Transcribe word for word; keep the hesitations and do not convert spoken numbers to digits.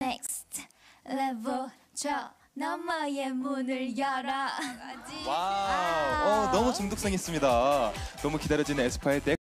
next level 저 너머의 문을 열어. 와우, 어, 너무 중독성 있습니다. 너무 기다려지는 에스파의 넥